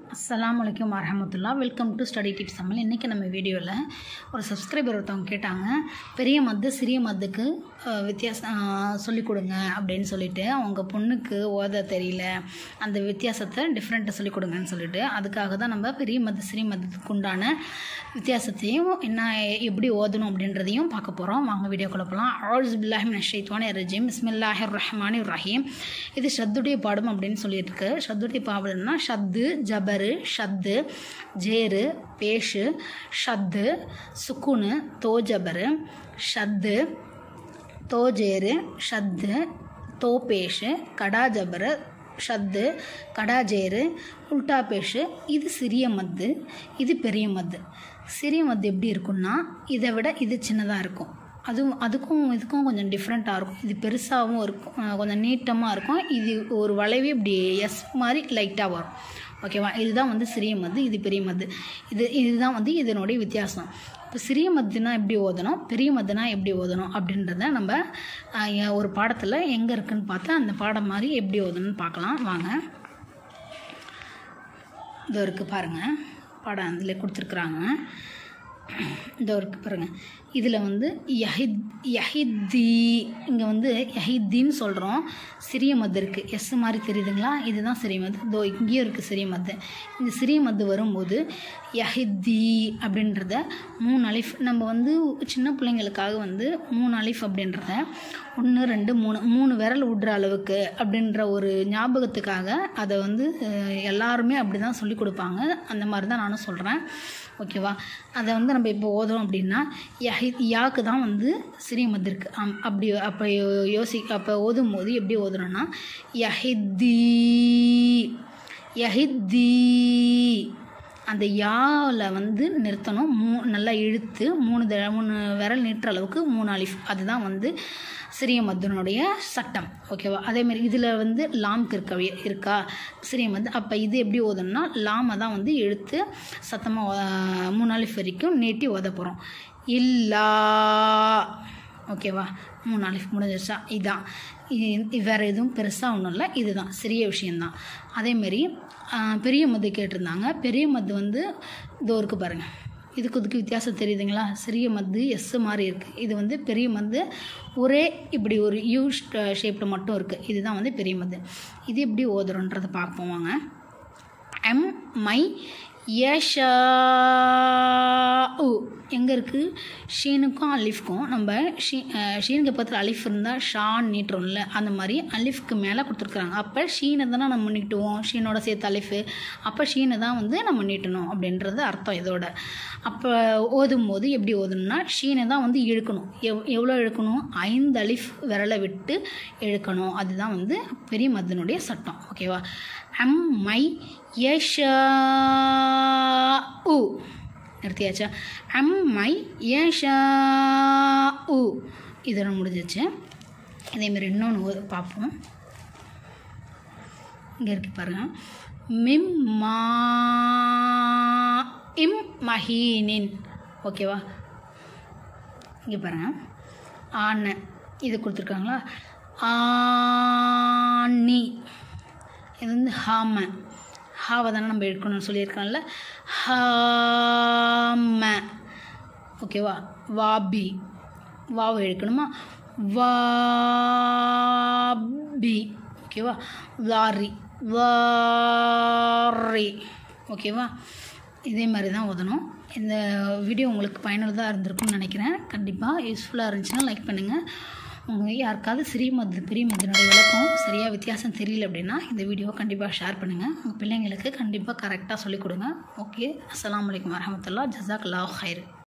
அஸ்ஸலாமுஅலைக்கும் வரஹமத்துல்லாஹ். Welcome to study tips Tamil. இன்றைக்கி நம்ம வீடியோவில் ஒரு சப்ஸ்கிரைபர் ஒருத்தவங்க கேட்டாங்க, பெரிய மத்து சிறிய மத்துக்கு வித்தியாசம் சொல்லிக் கொடுங்க அப்படின்னு சொல்லிட்டு. அவங்க பொண்ணுக்கு ஓத தெரியல, அந்த வித்தியாசத்தை டிஃப்ரெண்ட்டாக சொல்லிக் கொடுங்கன்னு சொல்லிட்டு, அதுக்காக தான் நம்ம பெரிய மத்து சிறிய மத்துக்கு உண்டான வித்தியாசத்தையும் என்ன எப்படி ஓதணும் அப்படின்றதையும் பார்க்க போகிறோம். வாங்க வீடியோக்குள்ள போகலாம். அஊஸு பில்லாஹி மினஷ் ஷைத்தானிர் ரஜீம். பிஸ்மில்லாஹிர் ரஹ்மானிர் ரஹீம். இது ஷத்துடைய பாடம் அப்படின்னு சொல்லிட்டு இருக்கு. ஷத்துடைய பாடம்னா ஷத்து, ஜபரு, ஷத்து, ஜேரு, பேஷு, ஷத்து, சுக்குனு, தோஜபரு, ஷத்து, தோஜேரு, ஷத்து, தோபேஷு, கடாஜபரு, ஷத்து, கடாஜேரு, உல்டா பேஷு. இது சிறிய மத்து, இது பெரிய மத்து. சிறிய மத்து எப்படி இருக்குன்னா, இதை விட இது சின்னதாக இருக்கும். அதுக்கும் இதுக்கும் கொஞ்சம் டிஃப்ரெண்ட்டாக இருக்கும். இது பெருசாகவும் இருக்கும், கொஞ்சம் நீட்டமாக இருக்கும். இது ஒரு வளைவு இப்படி எஸ் மாதிரி லைட்டாக வரும். ஓகேவா? இதுதான் சிறிய மத்து, இது பெரிய மத்து. இதுதான் இதனுடைய வித்தியாசம். இப்போ சிறிய மத்துனா எப்படி ஓதணும், பெரிய மத்துனா எப்படி ஓதணும் அப்படின்றத நம்ம ஒரு பாடத்தில் எங்கே இருக்குதுன்னு பார்த்தா அந்த பாடம் மாதிரி எப்படி ஓதணும்னு பார்க்கலாம். வாங்க, இதோ இருக்குது பாருங்கள், பாடம் அதில் கொடுத்துருக்குறாங்க. இந்த ஒர்க்கு பாருங்கள். இதில் யஹித்தி, இங்கே யஹித்தின்னு சொல்கிறோம். சிறிய மத்து இருக்குது, எஸ் மாதிரி தெரியுதுங்களா? இதுதான் சிறிய மத்து. இதோ இங்கேயும் இருக்குது சிறிய மத்து. இந்த சிறிய மத்து வரும்போது யஹித்தி அப்படின்றத 3 அலிஃப், நம்ம சின்ன பிள்ளைங்களுக்காக 3 அலிஃப் அப்படின்றத 1 2 3 விரல் விடுற அளவுக்கு அப்படின்ற ஒரு ஞாபகத்துக்காக அதை எல்லாருமே அப்படி தான் சொல்லி கொடுப்பாங்க. அந்த மாதிரி தான் நானும் சொல்கிறேன். ஓகேவா? அதை நம்ம இப்போ ஓதுறோம் அப்படின்னா யாக்கு தான் சிறிய மத்து இருக்குது. அப்போ ஓதும் போது எப்படி ஓதுறோன்னா யஹித்தி யஹித்தி, அந்த யாவில் நிறுத்தணும். நல்லா இழுத்து 3 விரல் நீட்டுற அளவுக்கு 3 அலிஃப். அதுதான் சிறிய மத்தினுடைய சட்டம். ஓகேவா? அதேமாரி இதில் லாம்க்கு இருக்கா சிறிய மத்து. அப்போ இது எப்படி ஓதணும்னா லாமை தான் இழுத்து சத்தமாக 3 அலிஃப் வரைக்கும் நீட்டி ஓத போகிறோம். இல்லா, ஓகேவா? 3 அலிஃப் முடிஞ்சிருச்சா? இதுதான். வேறு எதுவும் பெருசாக ஒன்றும் இல்லை, இதுதான் சிறிய விஷயந்தான். அதேமாரி பெரிய மத்து கேட்டிருந்தாங்க. பெரிய மத்து இதோ இருக்குது பாருங்கள். இதுக்கு வித்தியாசம் தெரியுதுங்களா? சிறிய மத்து எஸ் மாதிரி இருக்குது. இது பெரிய மத்து ஒரே இப்படி ஒரு யூ ஷேப்பில் மட்டும் இருக்குது. இதுதான் பெரிய மத்து. இது எப்படி ஓதுறோன்றதை பார்ப்போம் வாங்க. எம் மை யஷா எங்கே இருக்குது? ஷீனுக்கும் அலிஃப்க்கும் நம்ம ஷீனுக்கு பக்கத்தில் அலிஃப் இருந்தால் ஷான் நீட்டுறோம்ல, அந்த மாதிரி அலிஃப்க்கு மேலே கொடுத்துருக்குறாங்க. அப்போ ஷீனை தானே நம்ம நீட்டுவோம், ஷீனோட சேர்த்து அலிஃபு. அப்போ ஷீனை தான் நம்ம நீட்டணும் அப்படின்றது அர்த்தம் இதோட. அப்போ ஓதும் போது எப்படி ஓதணும்னா ஷீனை தான் இழுக்கணும். எவ்வளோ இழுக்கணும்? 5 அலிஃப் விரலை விட்டு இழுக்கணும். அதுதான் பெரிய மத்தினுடைய சட்டம். ஓகேவா? எம் மை யஷா நிறுத்தியாச்சா? எம் மை யஷா இதெல்லாம் முடிஞ்சிச்சு. இதேமாரி இன்னொன்று பார்ப்போம். இங்கே இருக்கு பாருங்கள். மிம்மா இம் மஹீனின். ஓகேவா? இங்கே பாருங்கள். ஆன இது கொடுத்துருக்காங்களா? ஆனி, இது ஹாம. ஹாவை தானே நம்ம எடுக்கணும்னு சொல்லியிருக்காங்கல்ல. ஹாம. ஓகேவா? வாபி, வாவை எடுக்கணுமா? வாபி. ஓகேவா? வாரி, வாரி. ஓகேவா? இதே மாதிரி தான் ஓதணும். இந்த வீடியோ உங்களுக்கு பயனுள்ளதாக இருந்திருக்கும்னு நினைக்கிறேன். கண்டிப்பாக யூஸ்ஃபுல்லாக இருந்துச்சுன்னா லைக் பண்ணுங்கள். யாருக்காவது சிறிய மத்து பெரிய மத்தினுடைய விளக்கம் சரியாக வித்தியாசம் தெரியல அப்படின்னா இந்த வீடியோவை கண்டிப்பாக ஷேர் பண்ணுங்கள். உங்கள் பிள்ளைங்களுக்கு கண்டிப்பாக கரெக்டாக சொல்லிக் கொடுங்க. ஓகே, அஸ்ஸலாமு அலைக்கும் வரஹமத்துல்லாஹ். ஜஸாக்கல்லாஹு ஹைர்.